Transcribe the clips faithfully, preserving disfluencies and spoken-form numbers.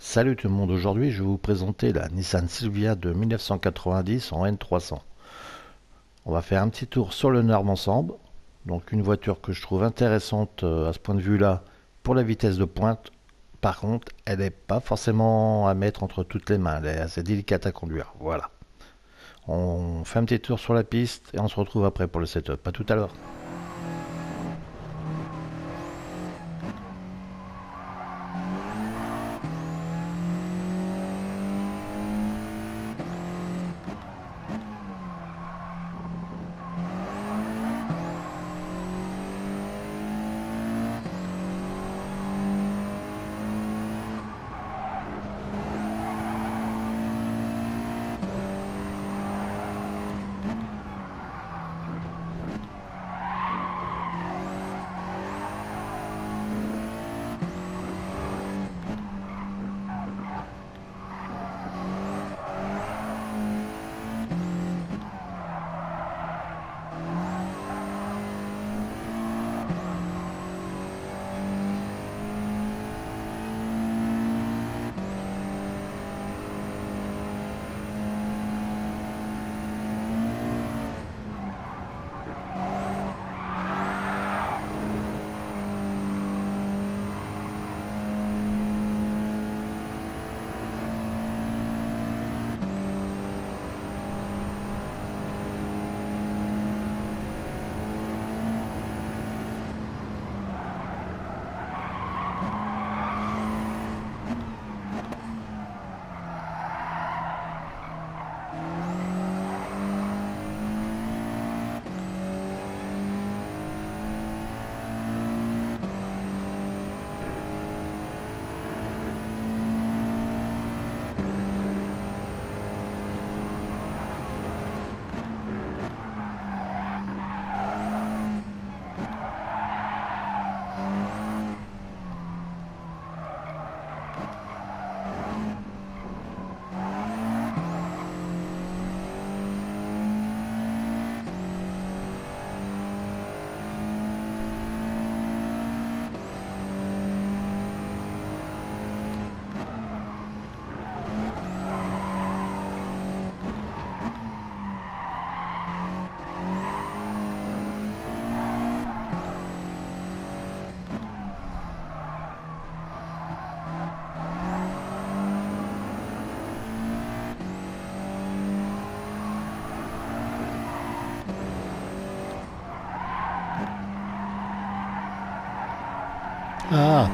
Salut tout le monde, aujourd'hui je vais vous présenter la Nissan Silvia de mille neuf cent quatre-vingt-dix en N trois cents. On va faire un petit tour sur le Narm ensemble. Donc une voiture que je trouve intéressante euh, à ce point de vue là pour la vitesse de pointe. Par contre, elle n'est pas forcément à mettre entre toutes les mains, elle est assez délicate à conduire. Voilà. On fait un petit tour sur la piste et on se retrouve après pour le setup. À tout à l'heure. Ah,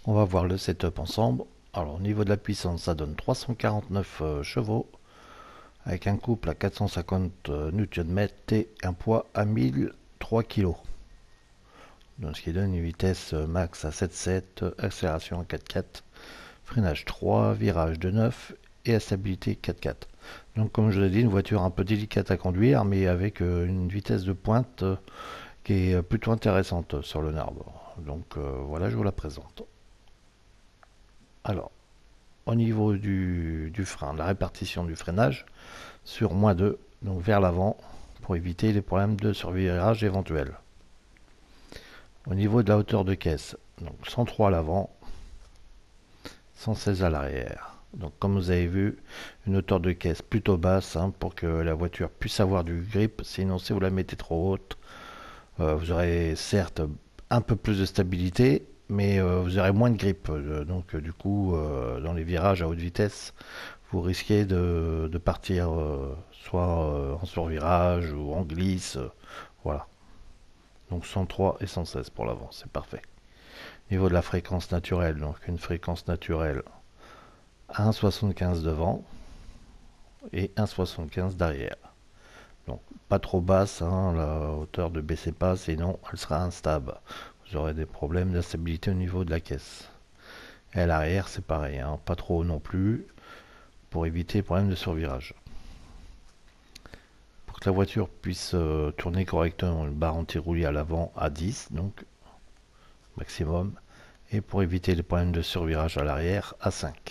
On va voir le setup ensemble. Alors au niveau de la puissance, ça donne trois cent quarante-neuf euh, chevaux avec un couple à quatre cent cinquante euh, newton-mètres et un poids à mille trois kilos. Donc, ce qui donne une vitesse euh, max à sept virgule sept, euh, accélération à quatre virgule quatre, freinage trois, virage de neuf et la stabilité quatre virgule quatre. Donc comme je l'ai dit, une voiture un peu délicate à conduire mais avec euh, une vitesse de pointe euh, qui est plutôt intéressante sur le Narbonne. Donc euh, voilà, je vous la présente. Alors, au niveau du, du frein, la répartition du freinage sur moins deux, donc vers l'avant, pour éviter les problèmes de survirage éventuels. Au niveau de la hauteur de caisse, donc cent trois à l'avant, cent seize à l'arrière. Donc comme vous avez vu, une hauteur de caisse plutôt basse hein, pour que la voiture puisse avoir du grip. Sinon, si vous la mettez trop haute, euh, vous aurez certes un peu plus de stabilité, mais euh, vous aurez moins de grip. Euh, donc euh, du coup, euh, dans les virages à haute vitesse, vous risquez de, de partir euh, soit euh, en survirage ou en glisse. Euh, voilà. Donc cent trois et cent seize pour l'avant, c'est parfait. Niveau de la fréquence naturelle, donc une fréquence naturelle un virgule soixante-quinze devant et un virgule soixante-quinze derrière. Donc pas trop basse, hein, la hauteur ne baissez pas, sinon elle sera instable. Vous aurez des problèmes d'instabilité au niveau de la caisse. Et à l'arrière c'est pareil, hein, pas trop non plus, pour éviter les problèmes de survirage. Pour que la voiture puisse euh, tourner correctement, une barre anti-roulis à l'avant à dix, donc maximum. Et pour éviter les problèmes de survirage à l'arrière à cinq.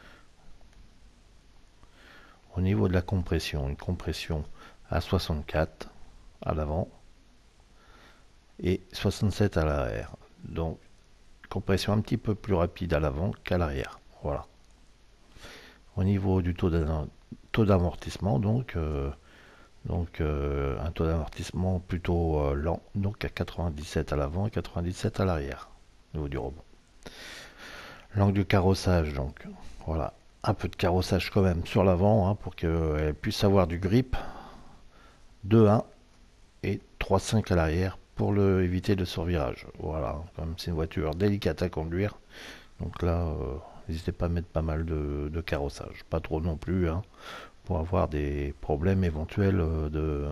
Au niveau de la compression, une compression à soixante-quatre à l'avant et soixante-sept à l'arrière. Donc compression un petit peu plus rapide à l'avant qu'à l'arrière. Voilà. Au niveau du taux d'amortissement, donc, euh, donc euh, un taux d'amortissement plutôt euh, lent, donc à quatre-vingt-dix-sept à l'avant et quatre-vingt-dix-sept à l'arrière, au niveau du rebond. L'angle du carrossage, donc voilà, un peu de carrossage quand même sur l'avant hein, pour qu'elle puisse avoir du grip. deux un et trois cinq à l'arrière pour le, éviter le survirage. Voilà, comme c'est une voiture délicate à conduire, donc là, euh, n'hésitez pas à mettre pas mal de, de carrossage, pas trop non plus, hein, pour avoir des problèmes éventuels de,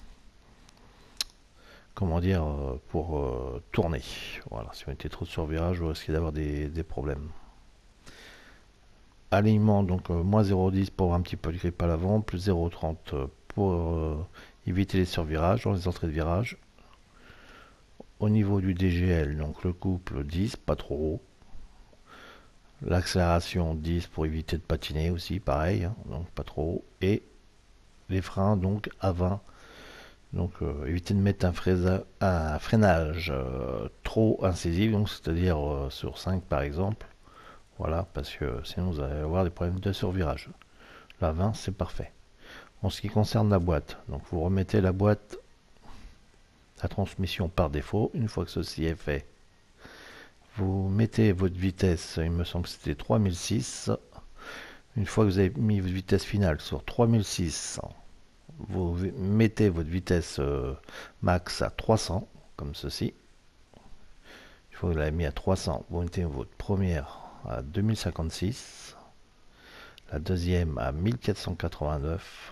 comment dire, pour euh, tourner. Voilà, si vous mettez trop de survirage, vous risquez d'avoir des, des problèmes. Alignement, donc euh, moins zéro virgule dix pour avoir un petit peu de grip à l'avant, plus zéro virgule trente pour euh, éviter les survirages dans les entrées de virage. Au niveau du D G L, donc le couple dix, pas trop haut. L'accélération dix pour éviter de patiner aussi, pareil, hein, donc pas trop haut. Et les freins donc à vingt. Donc euh, éviter de mettre un, fraisa, un freinage euh, trop incisif, donc c'est-à-dire euh, sur cinq par exemple. Voilà, parce que sinon vous allez avoir des problèmes de survirage. La vingt, c'est parfait. En ce qui concerne la boîte, donc vous remettez la boîte, la transmission par défaut. Une fois que ceci est fait, vous mettez votre vitesse, il me semble que c'était trois mille six. Une fois que vous avez mis votre vitesse finale sur trois mille six, vous mettez votre vitesse euh, max à trois cents, comme ceci. Une fois que vous l'avez mis à trois cents, vous mettez votre première à deux mille cinquante-six, la deuxième à mille quatre cent quatre-vingt-neuf,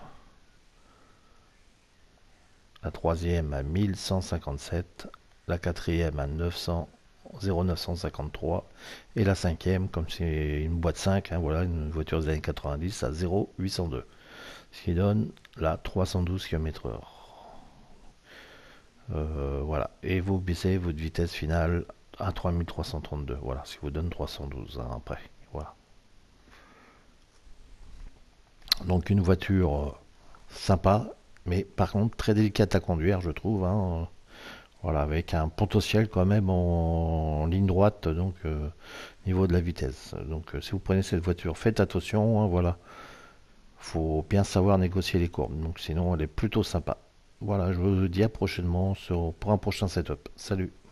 la troisième à mille cent cinquante-sept, la quatrième à neuf cents, zéro neuf cent cinquante-trois et la cinquième, comme c'est une boîte cinq, hein, voilà, une voiture des années quatre-vingt-dix, à zéro huit cent deux, ce qui donne là trois cent douze kilomètres heure. Euh, voilà, et vous baissez votre vitesse finale à trois mille trois cent trente-deux, voilà, ce qui vous donne trois cent douze hein, après, voilà. Donc une voiture euh, sympa, mais par contre très délicate à conduire, je trouve, hein, voilà, avec un potentiel quand même en, en ligne droite, donc euh, niveau de la vitesse. Donc euh, si vous prenez cette voiture, faites attention, hein, voilà, faut bien savoir négocier les courbes, donc sinon elle est plutôt sympa. Voilà, je vous dis à prochainement sur, pour un prochain setup. Salut!